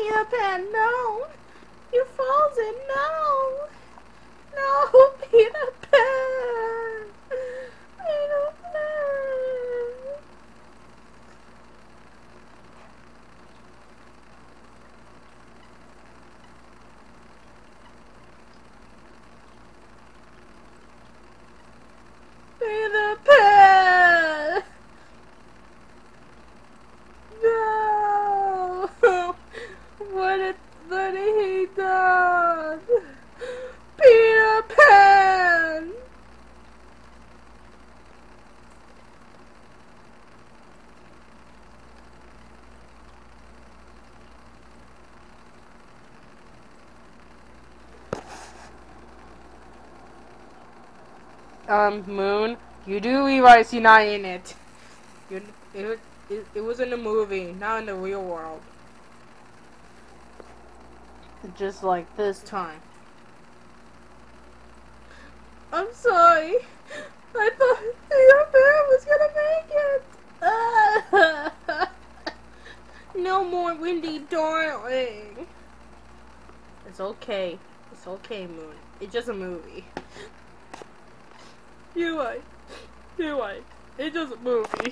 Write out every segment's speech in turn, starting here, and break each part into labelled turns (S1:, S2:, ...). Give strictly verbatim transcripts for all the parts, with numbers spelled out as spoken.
S1: Peter Pan, no! You're frozen, no! No, Peter Pan! Peter Pan! Peter Pan! No! What did, what did he done? Peter Pan! Um, Moon, you do realize you're not in it. You're, it, it, it was in the movie, not in the real world. Just like this time. I'm sorry. I thought your bear was gonna make it. No more Windy darling. It's okay. It's okay, Moon. It's just a movie. You're right. You're right. It's just a movie.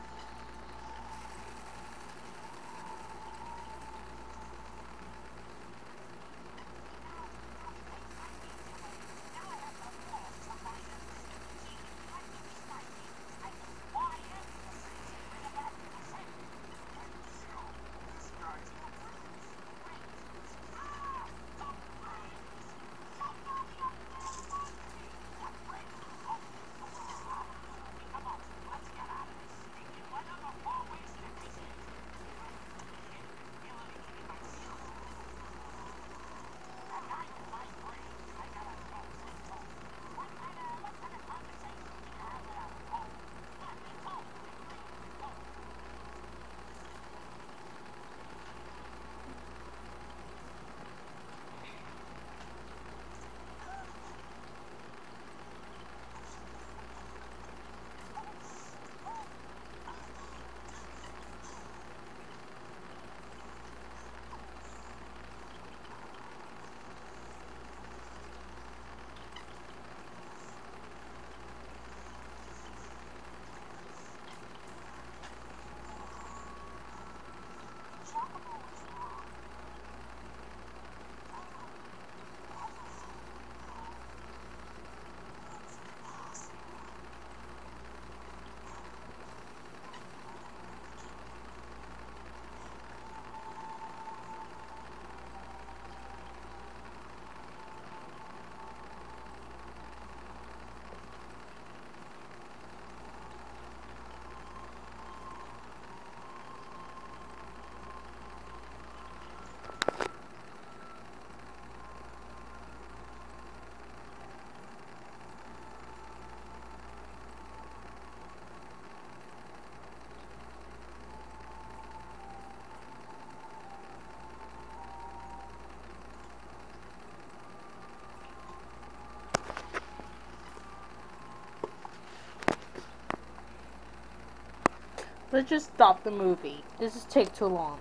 S1: Let's just stop the movie. This is take too long.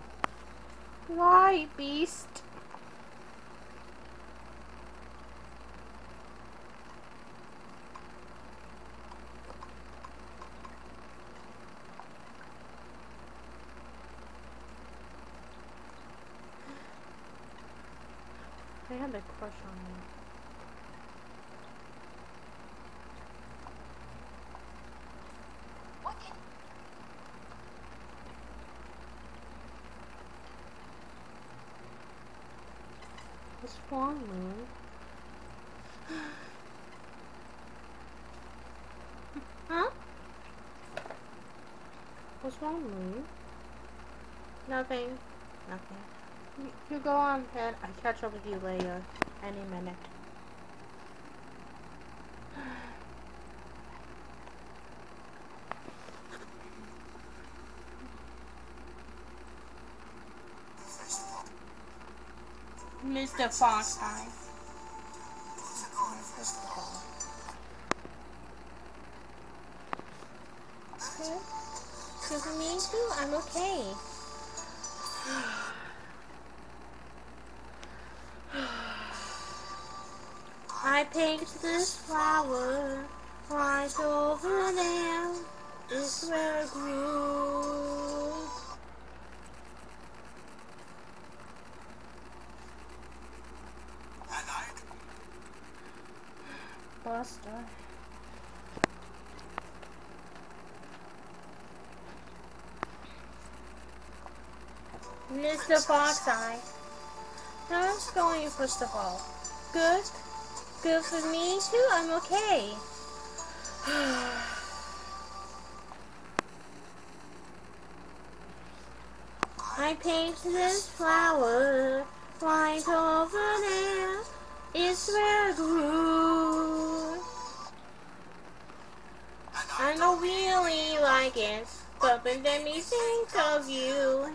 S1: Why, Beast? I had a crush on you. What's wrong, Moon? Huh? What's wrong, Moon? Nothing. Nothing. You, you go on ahead. I'll catch up with you later. Any minute. Mister Fox Eye. Okay. Excuse me too? I'm okay. I paint this flower right over there. Is where it grew. Buster. Mister Fox-Eye. How's it going, first of all? Good? Good for me, too? I'm okay. I paint this flower right over there. It's where it grew. I don't really like it, but it made me think of you.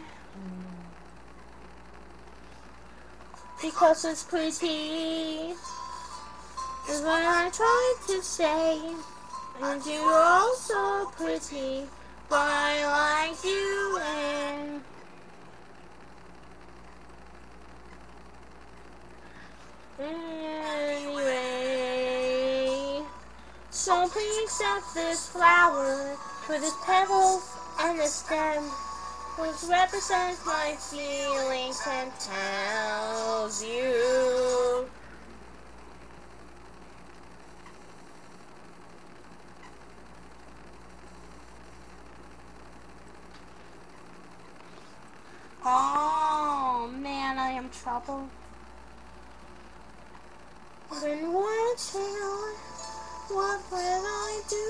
S1: Because it's pretty is what I tried to say. And you're also pretty, but I like you and anyway. So please accept this flower with its petals and its stem, which represents my feelings and tells you oh man, I am trouble. When words fail, what will I do?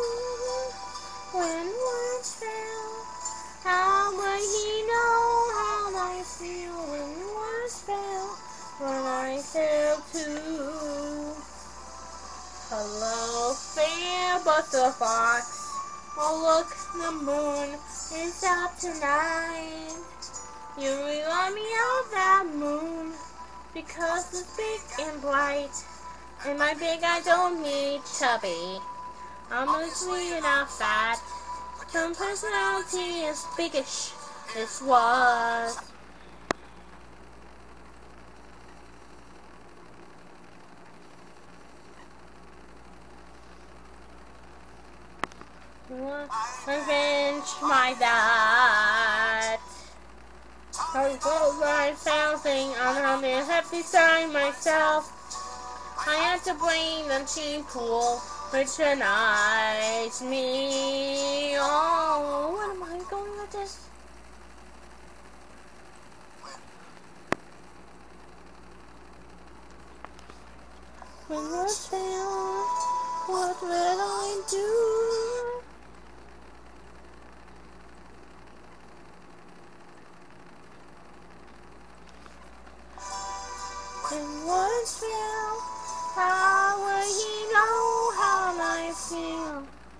S1: When words fail, how will he know how I feel? When words fail, when I fail too. Hello, fair Buster Fox. Oh look, the moon is out tonight. You remind me of that moon because it's big and bright. And my big I don't need chubby. I'm usually not fat. Some personality is biggish. This was. Revenge my dad. I wrote my something on the happy side myself. I had to blame the cheap pool, which denies me. Oh, what am I going with this? When words fail, what will I do? When words fail, how will he know how I feel?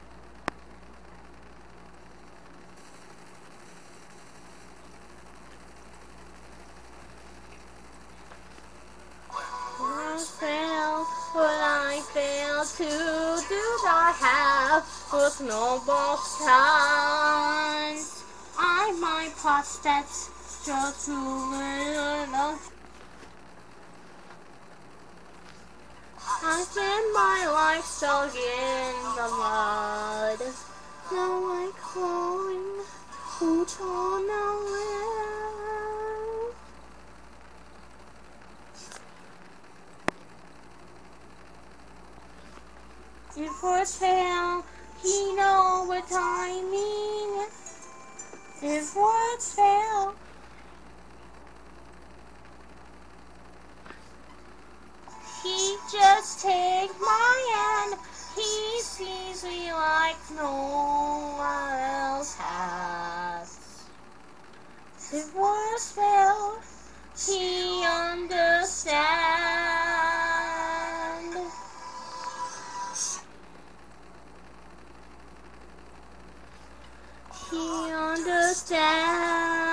S1: Words fail, what I fail to do not have with noble stars. I my prospects just too little. I spend my life stuck in the mud. Now I'm crawling out on nowhere. If words fail, he know what I mean. If words fail, he just take my hand. He sees me like no one else has. If words fail, he understand. He understand.